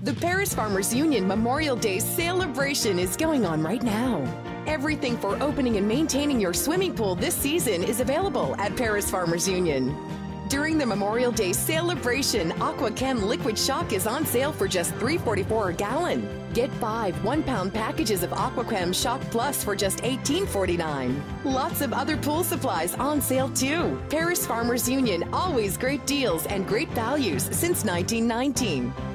The Paris Farmers Union Memorial Day Sale-A-Bration is going on right now. Everything for opening and maintaining your swimming pool this season is available at Paris Farmers Union. During the Memorial Day Sale-A-Bration, AquaChem Liquid Shock is on sale for just $3.44 a gallon. Get 5 1-pound packages of AquaChem Shock Plus for just $18.49. Lots of other pool supplies on sale too. Paris Farmers Union, always great deals and great values since 1919.